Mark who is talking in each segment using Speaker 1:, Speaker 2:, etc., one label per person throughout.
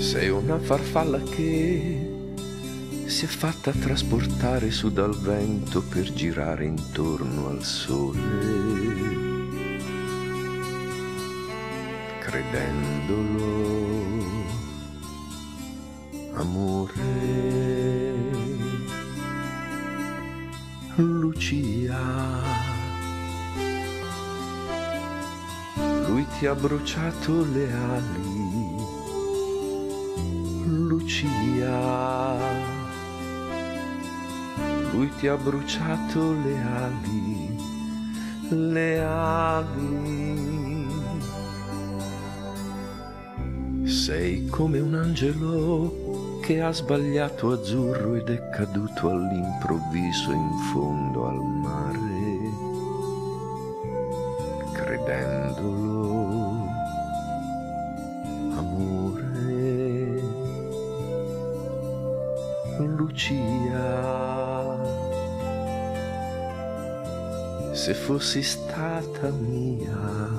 Speaker 1: Sei una farfalla che si è fatta trasportare su dal vento per girare intorno al sole, credendolo amore. Lucia, lui ti ha bruciato le ali. Lucia, lui ti ha bruciato le ali, le ali. Sei come un angelo che ha sbagliato azzurro ed è caduto all'improvviso in fondo al mare, credendolo amore. Lucia, se fossi stata mia,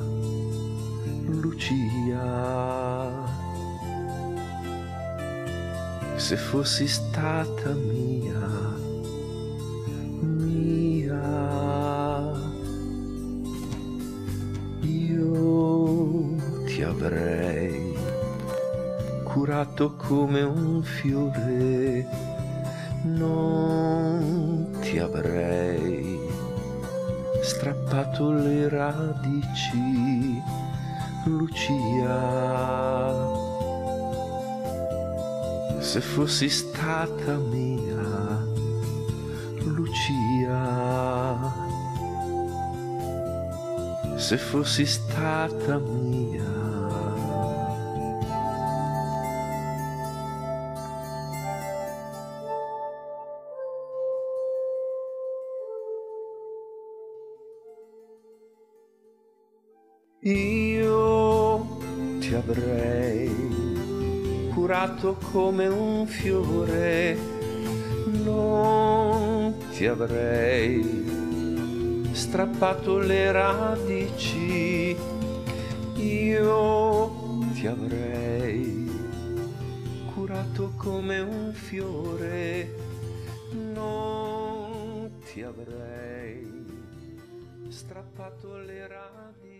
Speaker 1: Lucia, se fossi stata mia, io ti avrei curato come un fiore, non ti avrei strappato le radici, Lucia, se fossi stata mia, Lucia, se fossi stata mia. Io ti avrei curato come un fiore, non ti avrei strappato le radici, io ti avrei curato come un fiore, non ti avrei strappato le radici.